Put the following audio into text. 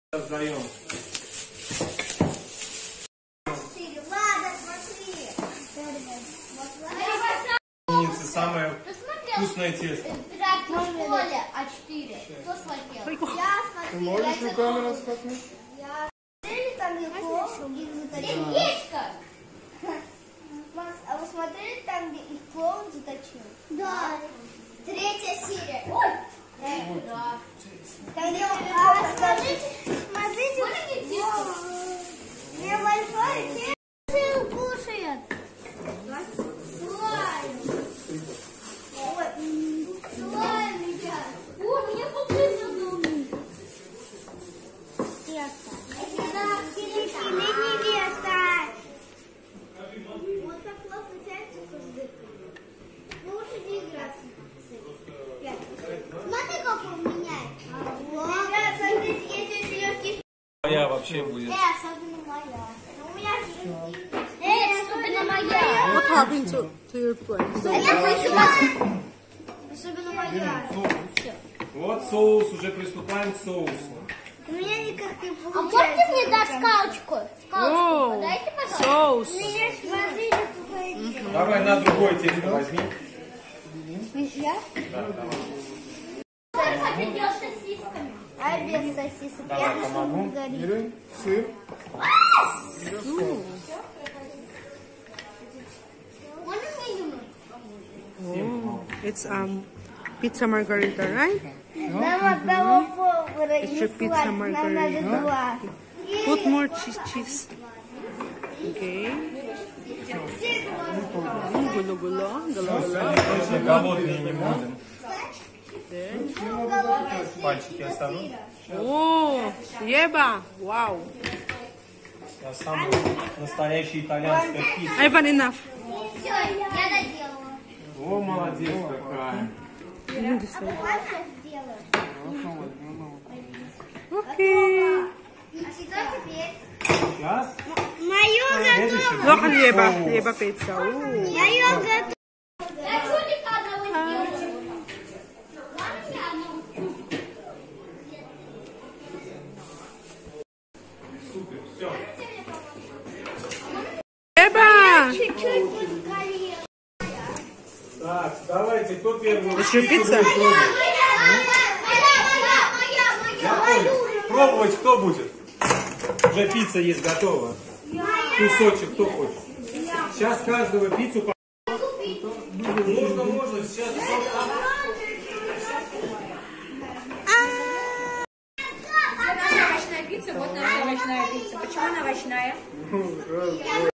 Раздаем. Самое вкусное тесто. Ты можешь руками раскатать? А вы смотрели там, где их клоун заточил? Да. 3-я серия. Ой! Да. Смотрите, мне большой тесто кушает. Слайм, ребят. О, мне покушал. Тесто. Вот так классно тянется козырь. Ну лучше не играть. Смотри, как он меняет. Смотрите, если легкий. Моя вообще будет. Особенно моя. У меня же... особенно моя. What happened to your plate? Особенно моя. Вот соус, уже приступаем к соусу. У меня никак не получается. А можете мне дать скалочку? Скалочку подайте, пожалуйста. Соус. У меня смотрите, какой... Давай на другое тесто возьми. Я? Да, давай. Я хочу делать сосисками. А без сосисок? Давай, Я помогу. Или сыр. Можно мне юмор? It's pizza margarita, right? Нам одного повара It's не your pizza хватит, нам надо margarita. 2. Put more cheese. Okay. Gulo-gulo. Точно голодные не будем. Пальчики оставим. О, еба. Вау. Я самая настоящая итальянская пицца. Ivan, enough. Все, я доделала. О, молодец какая. Пальцем сделаю. Окей. И что теперь? Сейчас. Мою Следующий. Ну, хлеба пицца. Мою готовлю. Я чулика одного сделала. Супер, все. Еба. Чуть-чуть подгорело. Так, давайте, кто первый? Еще пицца? Я понял. Пробовать кто будет? Уже пицца есть готова. Кусочек кто хочет? Сейчас каждого пиццу... Можно, сейчас... Овощная пицца, вот наша овощная пицца. Почему она овощная?